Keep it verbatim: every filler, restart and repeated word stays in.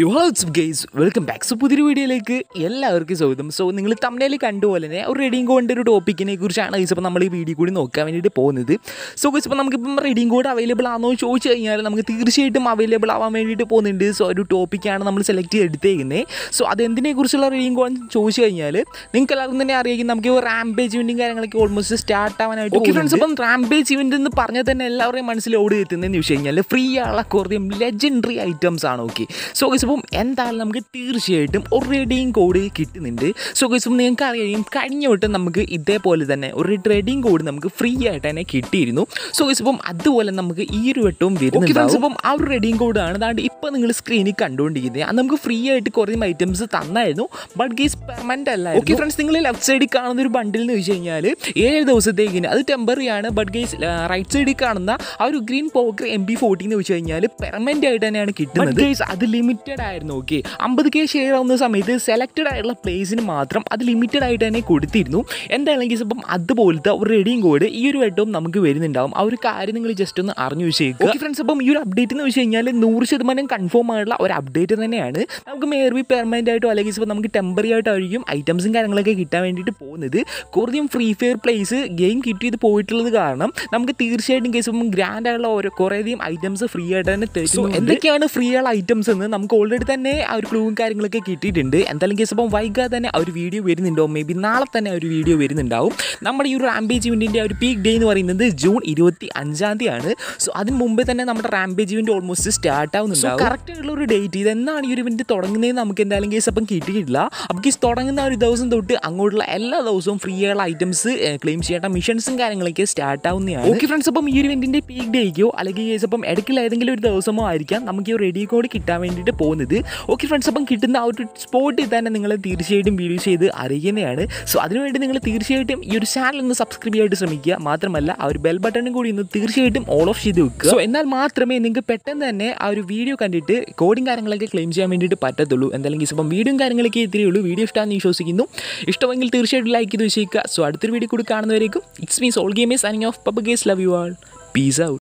U hearts guys welcome back. So പുതിയൊരു വീഡിയോയിലേക്ക് എല്ലാവർക്കും സ്വാഗതം. സോ നിങ്ങൾ തമ്മിൽ കണ്ടുപോലെ തന്നെ ഒരു റീഡിംഗ് കോഡിൻ്റെ ഒരു ടോപ്പിക്കിനെ കുറിച്ചാണ് ഗൈസ് ഇപ്പോൾ നമ്മൾ ഈ വീഡിയോ കൂടി നോക്കാൻ വേണ്ടിയിട്ട് പോകുന്നത്. സോ ഗൈസ് ഇപ്പോൾ നമുക്കിപ്പം റീഡിംഗ് കോഡ് അവൈലബിൾ ആണോ എന്ന് ചോദിച്ചു കഴിഞ്ഞാൽ നമുക്ക് തീർച്ചയായിട്ടും അവൈലബിൾ ആവാൻ വേണ്ടിയിട്ട് പോകുന്നുണ്ട്. സോ ഒരു ടോപ്പിക്കാണ് നമ്മൾ സെലക്ട് ചെയ്തെടുത്തേക്കുന്നത്. സോ അതെന്തിനെക്കുറിച്ചുള്ള റീഡിംഗ് കോഡ് ചോദിച്ചു കഴിഞ്ഞാൽ നിങ്ങൾക്ക് എല്ലാവർക്കും തന്നെ അറിയാം, നമുക്ക് റാംപേജ് ഇവൻറ്റും കാര്യങ്ങളൊക്കെ ഓൾമോസ്റ്റ് സ്റ്റാർട്ട് ആവാനായിട്ട്. ഓക്കെ ഫ്രണ്ട്സ്, അപ്പം റാംപേജ് ഇവൻ്റ് എന്ന് പറഞ്ഞാൽ തന്നെ എല്ലാവരുടെയും മനസ്സിൽ ഓടി എത്തുന്നതെന്ന് വെച്ച് കഴിഞ്ഞാൽ ഫ്രീ ആയുള്ള കുറേ ലെജൻഡറി ഐറ്റംസ് ആണ്. ഓക്കെ സോ ഗൈസ് അപ്പം എന്തായാലും നമുക്ക് തീർച്ചയായിട്ടും ഒരു റീഡിംഗ് കോഡ് കിട്ടുന്നുണ്ട്. സോ ഗൈസ് അപ്പം നിങ്ങൾക്ക് അറിയാം, കഴിഞ്ഞ വട്ടം നമുക്ക് ഇതേപോലെ തന്നെ ഒരു ട്രേഡിംഗ് കോഡ് നമുക്ക് ഫ്രീ ആയിട്ട് തന്നെ കിട്ടിയിരുന്നു. സോ ഗൈസ് അപ്പം അതുപോലെ നമുക്ക് ഈ ഒരു വട്ടവും വരുന്നുണ്ട്. അപ്പം ആ ഒരു റീഡിംഗ് കോഡാണ് അതാണ്ട് ഇപ്പോൾ നിങ്ങൾ സ്ക്രീനിൽ കണ്ടുകൊണ്ടിരിക്കുന്നത്. അത് നമുക്ക് ഫ്രീ ആയിട്ട് കുറേ ഐറ്റംസ് തന്നായിരുന്നു, ബട്ട് ഗൈസ് പെർമനന്റ് അല്ല. ഓക്കെ ഫ്രണ്ട്സ്, നിങ്ങൾ ലെഫ്റ്റ് സൈഡിൽ കാണുന്ന ഒരു ബണ്ടിൽ എന്ന് വെച്ച് കഴിഞ്ഞാൽ ഏഴ് ദിവസത്തേക്കിന് അത് ടെമ്പററി ആണ്. ബട്ട് ഗൈസ് റൈറ്റ് സൈഡിൽ കാണുന്ന ആ ഒരു green poker M B forty എന്ന് വെച്ച് കഴിഞ്ഞാൽ പെർമനന്റ് ആയിട്ട് തന്നെയാണ് കിട്ടുന്നത്. ഗൈസ് അത് ലിമിറ്റഡ് ആയിരുന്നു. ഓക്കെ അമ്പത് കെ ഷെയർ ആവുന്ന സമയത്ത് സെലക്റ്റഡ് ആയിട്ടുള്ള പ്ലേസിന് മാത്രം അത് ലിമിറ്റഡ് ആയിട്ട് തന്നെ കൊടുത്തിരുന്നു. എന്തായാലും ഗൈസ് അപ്പം അതുപോലത്തെ ഒരു റീഡിംഗ് കോഡ് ഈ ഒരു വട്ടവും നമുക്ക് വരുന്നുണ്ടാവും. ആ ഒരു കാര്യം നിങ്ങൾ ജസ്റ്റ് ഒന്ന് അറിഞ്ഞു വെച്ചേക്കുക. ഓക്കെ ഫ്രണ്ട്സ്, അപ്പം ഈ ഒരു അപ്ഡേറ്റ് എന്ന് വെച്ച് കഴിഞ്ഞാൽ നൂറ് ശതമാനം കൺഫേം ആയിട്ടുള്ള ഒരു അപ്ഡേറ്റ് തന്നെയാണ്. നമുക്ക് മേർബി പെർമനന്റ് ആയിട്ടോ അല്ലെങ്കിൽ ഇപ്പോൾ നമുക്ക് ടെമ്പററി ആയിട്ടായിരിക്കും ഐറ്റംസും കാര്യങ്ങളൊക്കെ കിട്ടാൻ വേണ്ടിയിട്ട് പോകുന്നത്. കുറേയും ഫ്രീ ഫയർ പ്ലേസ് ഗെയിം കിട്ടിയത് പോയിട്ടുള്ളത് കാരണം നമുക്ക് തീർച്ചയായിട്ടും കേസ് ഇപ്പം ഗ്രാൻഡ് ആയിട്ടുള്ള ഓരോ കുറേയധികം ഐറ്റംസ് ഫ്രീ ആയിട്ട് തന്നെ തരും. എന്തൊക്കെയാണ് ഫ്രീ ആയുള്ള ഐറ്റംസ് എന്ന് നമുക്ക് ഓൾറെഡി തന്നെ ആ ഒരു ക്ലൂവും കാര്യങ്ങളൊക്കെ കിട്ടിയിട്ടുണ്ട്. എന്തായാലും കേസ് അപ്പം വൈകാതെ തന്നെ ആ ഒരു വീഡിയോ വരുന്നുണ്ടാവും. മേ ബി നാളെ തന്നെ ഒരു വീഡിയോ വരുന്നുണ്ടാവും. നമ്മുടെ ഈ ഒരു റാംപേജ് ഇവൻറ്റിൻ്റെ ഒരു പീക്ക് ഡേ എന്ന് പറയുന്നത് ജൂൺ ഇരുപത്തി അഞ്ചാം തീയതിയാണ്. സോ അതിന് മുമ്പേ തന്നെ നമ്മുടെ റാംപേജ് ഇവൻറ്റ് ഓൾമോസ്റ്റ് സ്റ്റാർട്ട് ആവുന്നുണ്ടാവും. കറക്റ്റ് ആയിട്ടുള്ള ഒരു ഡേറ്റ് ഇതെന്നാണ് ഈ ഒരു ഇവൻറ്റ് തുടങ്ങുന്നതെന്ന് നമുക്ക് എന്തായാലും കേസ് അപ്പം കിട്ടിയിട്ടില്ല. അപ്പം കേസ് തുടങ്ങുന്ന ഒരു ദിവസം തൊട്ട് അങ്ങോട്ടുള്ള എല്ലാ ദിവസവും ഫ്രീ ആയുള്ള ഐറ്റംസ് ക്ലെയിം ചെയ്യേണ്ട മിഷൻസും കാര്യങ്ങളൊക്കെ സ്റ്റാർട്ട് ആവുന്നതാണ്. ഓക്കെ ഫ്രണ്ട്സ്, അപ്പം ഈ ഒരു ഇവൻറ്റിൻ്റെ പീക്ക് ഡേക്കോ അല്ലെങ്കിൽ കേസ് അപ്പം ഇടയ്ക്കുള്ള ഏതെങ്കിലും ഒരു ദിവസമോ ആയിരിക്കാം നമുക്ക് ഈ റെഡി കോഡ് കിട്ടാൻ വേണ്ടിയിട്ട് പോകുന്നത്. ഓക്കെ ഫ്രണ്ട്സ്, അപ്പം കിട്ടുന്ന ആ ഒരു സ്പോട്ടിൽ തന്നെ നിങ്ങൾ തീർച്ചയായിട്ടും വീഡിയോ ചെയ്ത് അറിയുന്നതാണ്. സോ അതിനുവേണ്ടി നിങ്ങൾ തീർച്ചയായിട്ടും ഈ ഒരു ചാനൽ ഒന്ന് സബ്സ്ക്രൈബ് ചെയ്യാനായിട്ട് ശ്രമിക്കുക. മാത്രമല്ല ആ ഒരു ബെൽ ബട്ടണും കൂടി ഒന്ന് തീർച്ചയായിട്ടും ഓൾ ഓഫ് ചെയ്ത് വെക്കുക. സോ എന്നാൽ മാത്രമേ നിങ്ങൾക്ക് പെട്ടെന്ന് തന്നെ ആ ഒരു വീഡിയോ കണ്ടിട്ട് കോഡിങ് കാര്യങ്ങളൊക്കെ ക്ലെയിം ചെയ്യാൻ വേണ്ടിയിട്ട് പറ്റത്തുള്ളൂ. എന്തായാലും കേസ് അപ്പം വീഡിയോയും കാര്യങ്ങളൊക്കെ ഇത്രയേ ഉള്ളൂ. വീഡിയോ ഇഷ്ടമാണെന്ന് വിശ്വസിക്കുന്നു. ഇഷ്ടമെങ്കിൽ തീർച്ചയായിട്ടും ലൈക്ക് ചെയ്ത് വെച്ചേക്കുക. സോ അടുത്തൊരു വീഡിയോ കൂടി കാണുന്നവരേക്കും it's me Soul Gamers signing off. പപ്പ guys love you all. Peace out.